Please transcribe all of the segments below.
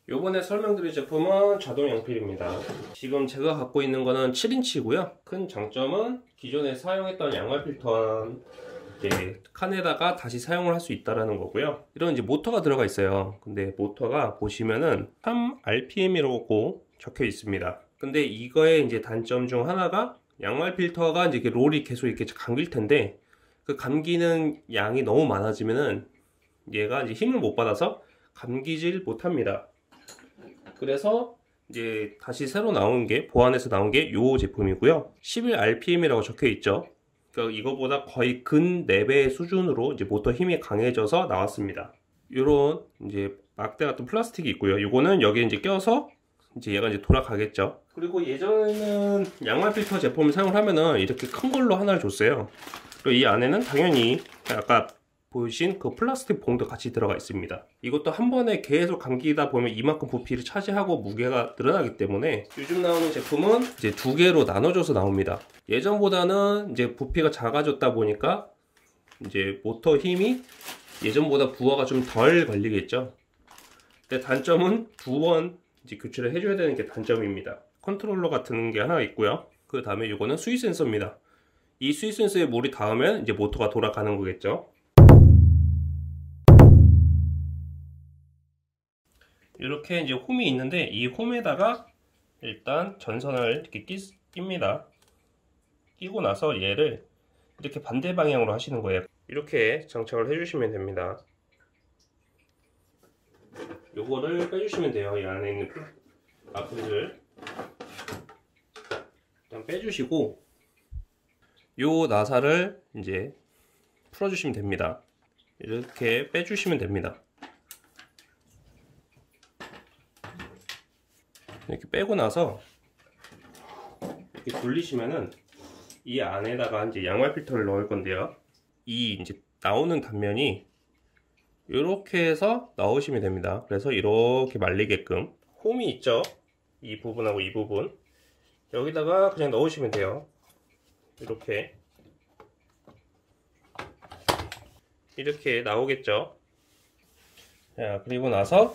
요번에 설명드릴 제품은 자동 양필입니다. 지금 제가 갖고 있는 거는 7인치고요. 큰 장점은 기존에 사용했던 양말 필터는 이제 칸에다가 다시 사용을 할 수 있다는 거고요. 이런 이제 모터가 들어가 있어요. 근데 모터가 보시면은 3rpm이라고 적혀 있습니다. 근데 이거의 이제 단점 중 하나가 양말 필터가 이제 이렇게 롤이 계속 이렇게 감길 텐데, 그 감기는 양이 너무 많아지면은 얘가 이제 힘을 못 받아서 감기질 못합니다. 그래서 이제 다시 새로 나온 게, 보완해서 나온 게 이 제품이고요. 11rpm이라고 적혀 있죠. 그러니까 이거보다 거의 근 4배 수준으로 이제 모터 힘이 강해져서 나왔습니다. 요런 이제 막대 같은 플라스틱이 있고요. 요거는 여기 이제 껴서 이제 얘가 이제 돌아가겠죠. 그리고 예전에는 양말 필터 제품을 사용을 하면은 이렇게 큰 걸로 하나를 줬어요. 그리고 이 안에는 당연히 아까 보신 그 플라스틱 봉도 같이 들어가 있습니다. 이것도 한 번에 계속 감기다 보면 이만큼 부피를 차지하고 무게가 늘어나기 때문에 요즘 나오는 제품은 이제 2개로 나눠져서 나옵니다. 예전보다는 이제 부피가 작아졌다 보니까 이제 모터 힘이 예전보다 부하가 좀 덜 걸리겠죠. 근데 단점은 2번 이제 교체를 해줘야 되는 게 단점입니다. 컨트롤러 같은 게 하나 있고요. 그 다음에 이거는 수위 센서입니다. 이 수위 센서에 물이 닿으면 이제 모터가 돌아가는 거겠죠. 이렇게 이제 홈이 있는데, 이 홈에다가 일단 전선을 이렇게 끼입니다. 끼고 나서 얘를 이렇게 반대 방향으로 하시는 거예요. 이렇게 장착을 해주시면 됩니다. 요거를 빼주시면 돼요. 이 안에 있는 아크릴을 일단 빼주시고, 요 나사를 이제 풀어주시면 됩니다. 이렇게 빼주시면 됩니다. 이렇게 빼고 나서 이렇게 돌리시면은 이 안에다가 이제 양말 필터를 넣을 건데요. 이 이제 나오는 단면이 이렇게 해서 넣으시면 됩니다. 그래서 이렇게 말리게끔 홈이 있죠. 이 부분하고 이 부분 여기다가 그냥 넣으시면 돼요. 이렇게 나오겠죠. 자, 그리고 나서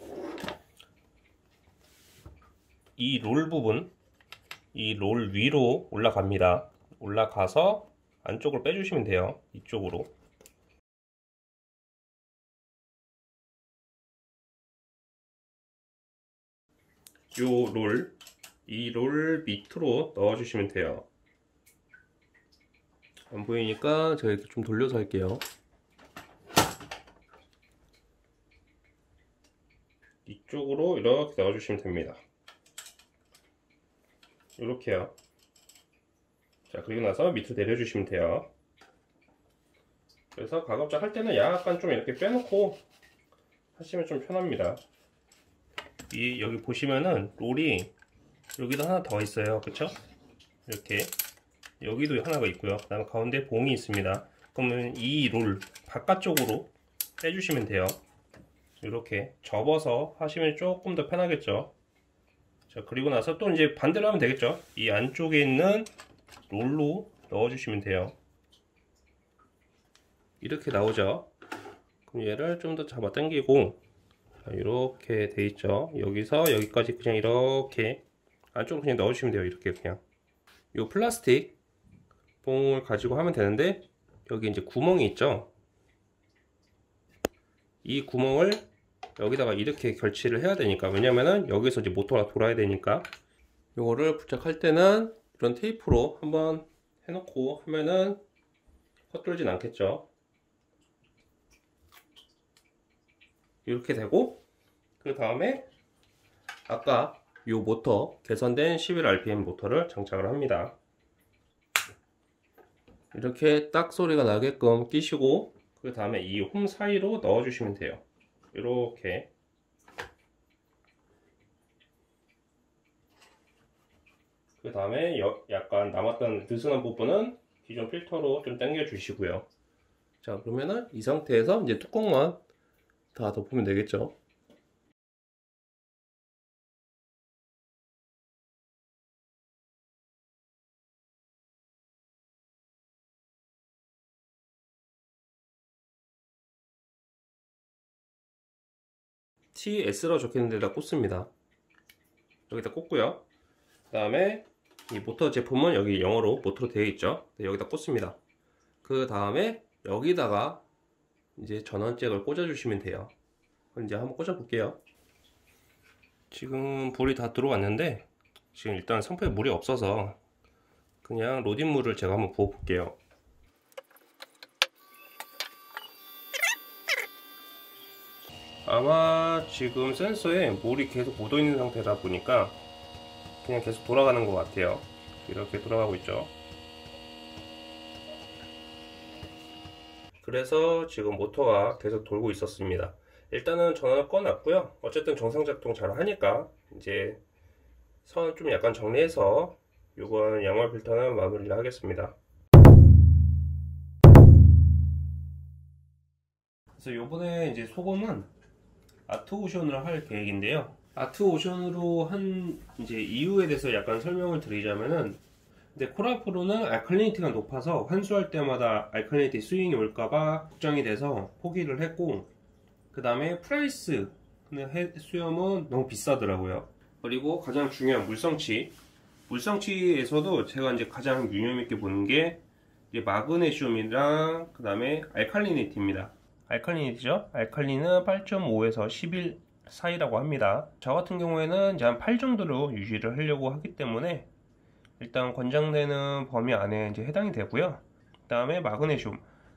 이 롤 부분, 이 롤 위로 올라갑니다. 올라가서 안쪽을 빼주시면 돼요. 이쪽으로. 요 롤, 이 롤 밑으로 넣어주시면 돼요. 안 보이니까 제가 이렇게 좀 돌려서 할게요. 이쪽으로 이렇게 넣어주시면 됩니다. 이렇게요. 자, 그리고 나서 밑으로 내려주시면 돼요. 그래서 가급적 할 때는 약간 좀 이렇게 빼놓고 하시면 좀 편합니다. 여기 보시면은 롤이 여기도 하나 더 있어요. 그쵸? 이렇게 여기도 하나가 있고요. 그 다음에 가운데 봉이 있습니다. 그러면 이 롤 바깥쪽으로 빼주시면 돼요. 이렇게 접어서 하시면 조금 더 편하겠죠. 자, 그리고 나서 또 이제 반대로 하면 되겠죠. 이 안쪽에 있는 롤로 넣어주시면 돼요. 이렇게 나오죠. 그럼 얘를 좀 더 잡아 당기고, 이렇게 돼 있죠. 여기서 여기까지 그냥 이렇게 안쪽으로 그냥 넣어주시면 돼요. 이렇게 그냥 이 플라스틱 봉을 가지고 하면 되는데, 여기 이제 구멍이 있죠. 이 구멍을 여기다가 이렇게 결치를 해야 되니까, 왜냐면은 여기서 이제 모터가 돌아야 되니까, 요거를 부착할 때는 이런 테이프로 한번 해놓고 하면은 헛돌진 않겠죠. 이렇게 되고, 그 다음에 아까 요 모터 개선된 11rpm 모터를 장착을 합니다. 이렇게 딱 소리가 나게끔 끼시고, 그 다음에 이 홈 사이로 넣어 주시면 돼요. 이렇게. 그 다음에 약간 남았던 느슨한 부분은 기존 필터로 좀 당겨 주시고요. 자, 그러면은 이 상태에서 이제 뚜껑만 다 덮으면 되겠죠. TS라고 적혀있는 데다 꽂습니다. 여기다 꽂고요. 그 다음에 이 모터 제품은 여기 영어로 모터로 되어 있죠. 여기다 꽂습니다. 그 다음에 여기다가 이제 전원잭을 꽂아 주시면 돼요. 이제 한번 꽂아 볼게요. 지금 불이 다 들어왔는데 지금 일단 상표에 물이 없어서 그냥 로딩물을 제가 한번 부어 볼게요. 아마 지금 센서에 물이 계속 묻어 있는 상태다 보니까 그냥 계속 돌아가는 것 같아요. 이렇게 돌아가고 있죠. 그래서 지금 모터가 계속 돌고 있었습니다. 일단은 전원을 꺼놨고요. 어쨌든 정상 작동 잘 하니까 이제 선 좀 약간 정리해서 이번 양말 필터는 마무리를 하겠습니다. 그래서 요번에 이제 소금은 아트오션으로 할 계획인데요. 아트오션으로 한 이제 이유에 대해서 약간 설명을 드리자면은, 근데 코라프로는 알칼리니티가 높아서 환수할 때마다 알칼리니티 스윙이 올까봐 걱정이 돼서 포기를 했고, 그 다음에 프라이스 수염은 너무 비싸더라고요. 그리고 가장 중요한 물성치에서도 제가 이제 가장 유념 있게 보는 게 이제 마그네슘이랑 그 다음에 알칼리니티입니다. 알칼리니티죠. 알칼리는 8.5에서 11 사이라고 합니다. 저 같은 경우에는 이제 한 8 정도로 유지를 하려고 하기 때문에 일단 권장되는 범위 안에 이제 해당이 되고요. 그 다음에 마그네슘은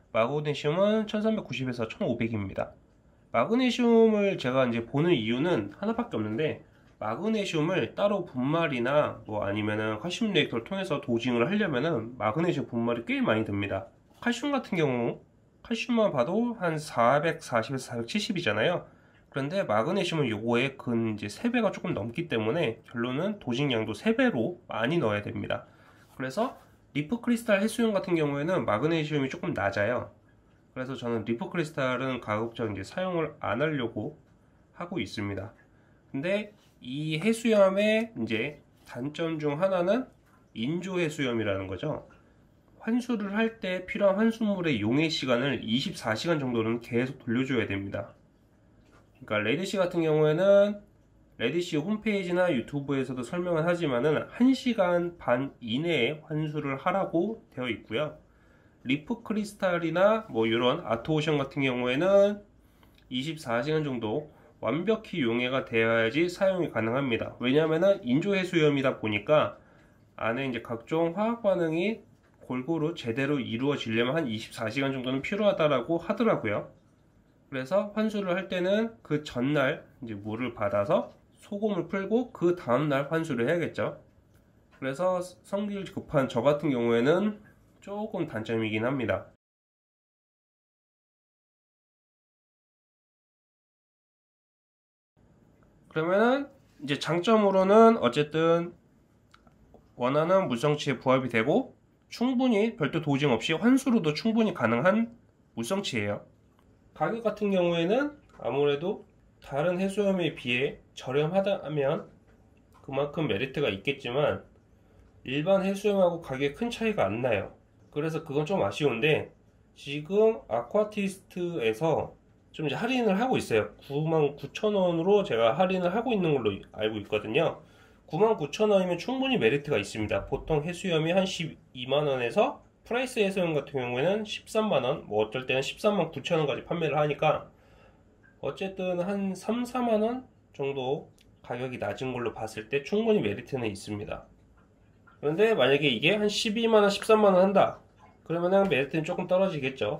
1390에서 1500입니다. 마그네슘을 제가 이제 보는 이유는 하나밖에 없는데, 마그네슘을 따로 분말이나 뭐 아니면은 칼슘 리액터를 통해서 도징을 하려면은 마그네슘 분말이 꽤 많이 듭니다. 칼슘 같은 경우 칼슘만 봐도 한 440에서 470이잖아요. 그런데 마그네슘은 요거의 근 이제 3배가 조금 넘기 때문에 결론은 도징량도 3배로 많이 넣어야 됩니다. 그래서 리프 크리스탈 해수용 같은 경우에는 마그네슘이 조금 낮아요. 그래서 저는 리프 크리스탈은 가급적 이제 사용을 안 하려고 하고 있습니다. 근데 이 해수염의 이제 단점 중 하나는 인조 해수염이라는 거죠. 환수를 할 때 필요한 환수물의 용해 시간을 24시간 정도는 계속 돌려줘야 됩니다. 그러니까 레디시 같은 경우에는 레디시 홈페이지나 유튜브에서도 설명을 하지만은 1시간 반 이내에 환수를 하라고 되어 있고요. 리프 크리스탈이나 뭐 이런 아트오션 같은 경우에는 24시간 정도 완벽히 용해가 되어야지 사용이 가능합니다. 왜냐하면은 인조 해수염이다 보니까 안에 이제 각종 화학 반응이 골고루 제대로 이루어지려면 한 24시간 정도는 필요하다라고 하더라고요. 그래서 환수를 할 때는 그 전날 이제 물을 받아서 소금을 풀고 그 다음날 환수를 해야겠죠. 그래서 성질 급한 저 같은 경우에는 조금 단점이긴 합니다. 그러면은 이제 장점으로는 어쨌든 원하는 물성치에 부합이 되고 충분히 별도 도징 없이 환수로도 충분히 가능한 물성치예요. 가격 같은 경우에는 아무래도 다른 해수염에 비해 저렴하다면 그만큼 메리트가 있겠지만 일반 해수염하고 가격에 큰 차이가 안 나요. 그래서 그건 좀 아쉬운데 지금 아쿠아티스트에서 좀 이제 할인을 하고 있어요. 99,000원으로 제가 할인을 하고 있는 걸로 알고 있거든요. 99,000원이면 충분히 메리트가 있습니다. 보통 해수염이 한 12만원에서 프라이스 해수염 같은 경우에는 13만원, 뭐 어떨 때는 139,000원까지 판매를 하니까 어쨌든 한 3, 4만원 정도 가격이 낮은 걸로 봤을 때 충분히 메리트는 있습니다. 그런데 만약에 이게 한 12만원, 13만원 한다 그러면은 메리트는 조금 떨어지겠죠.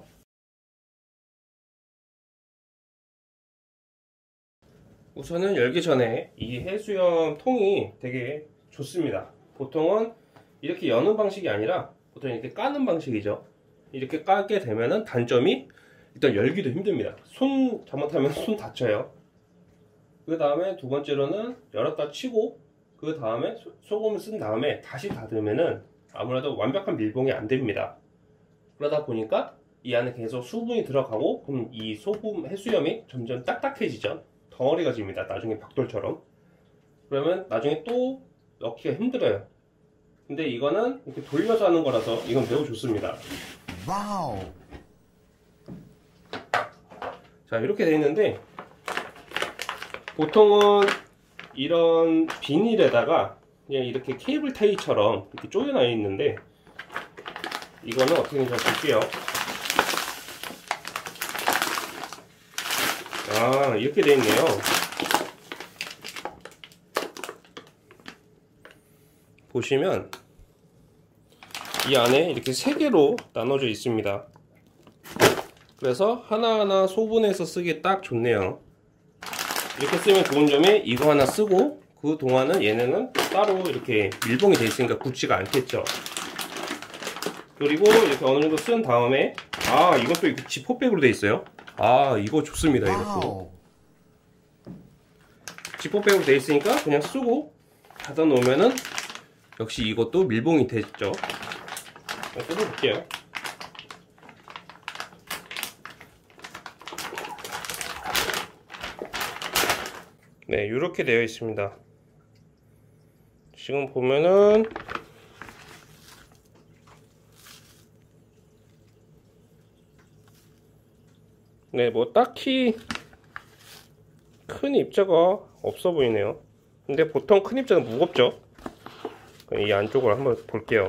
우선은 열기 전에 이 해수염 통이 되게 좋습니다. 보통은 이렇게 여는 방식이 아니라 보통 이렇게 까는 방식이죠. 이렇게 까게 되면은 단점이 일단 열기도 힘듭니다. 손 잘못하면 손 다쳐요. 그 다음에 두 번째로는 열었다 치고 그 다음에 소금을 쓴 다음에 다시 닫으면은 아무래도 완벽한 밀봉이 안 됩니다. 그러다 보니까 이 안에 계속 수분이 들어가고 그럼 이 소금 해수염이 점점 딱딱해지죠. 덩어리가 집니다. 나중에 벽돌처럼. 그러면 나중에 또 넣기가 힘들어요. 근데 이거는 이렇게 돌려서 하는 거라서 이건 매우 좋습니다. 와우. 자, 이렇게 돼 있는데 보통은 이런 비닐에다가 그냥 이렇게 케이블 타이처럼 이렇게 쪼여놔 있는데, 이거는 어떻게 되는지 볼게요. 아, 이렇게 되어 있네요. 보시면 이 안에 이렇게 3개로 나눠져 있습니다. 그래서 하나하나 소분해서 쓰기 딱 좋네요. 이렇게 쓰면 좋은 점이 이거 하나 쓰고 그 동안은 얘네는 따로 이렇게 밀봉이 되어 있으니까 굳지가 않겠죠. 그리고 이렇게 어느 정도 쓴 다음에, 아, 이것도 이렇게 지퍼백으로 되어 있어요. 아, 이거 좋습니다. 이것도 지퍼백으로 되어 있으니까 그냥 쓰고 닫아 놓으면은 역시 이것도 밀봉이 됐죠. 뜯어볼게요. 네, 이렇게 되어 있습니다. 지금 보면은 네, 뭐 딱히 큰 입자가 없어 보이네요. 근데 보통 큰 입자는 무겁죠. 이 안쪽을 한번 볼게요.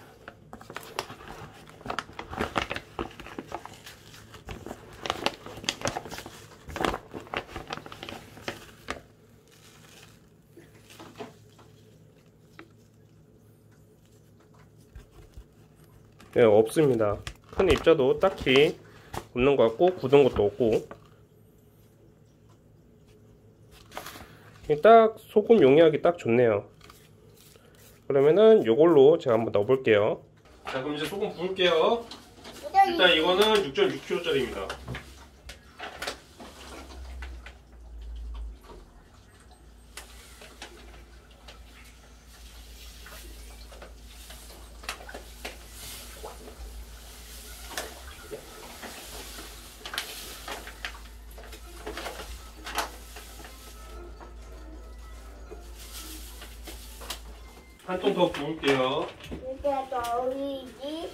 네, 없습니다. 큰 입자도 딱히 없는 것 같고 굳은 것도 없고, 딱 소금 용이하기 딱 좋네요. 그러면은 요걸로 제가 한번 넣어볼게요. 자, 그럼 이제 소금 부을게요. 일단 이거는 6.6kg 짜리입니다. 한 통 더 부을게요. 이게 너희지?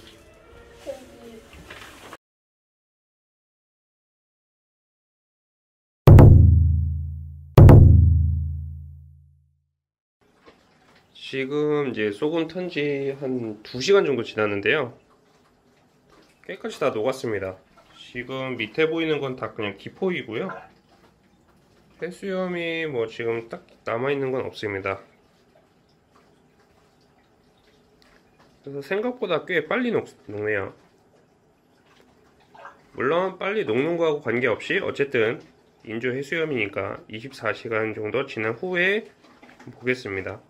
지금 이제 소금 탄지 한 2시간 정도 지났는데요. 깨끗이 다 녹았습니다. 지금 밑에 보이는 건 다 그냥 기포이고요. 해수염이 뭐 지금 딱 남아있는 건 없습니다. 그래서 생각보다 꽤 빨리 녹네요. 물론 빨리 녹는 거하고 관계없이 어쨌든 인조 해수염이니까 24시간 정도 지난 후에 보겠습니다.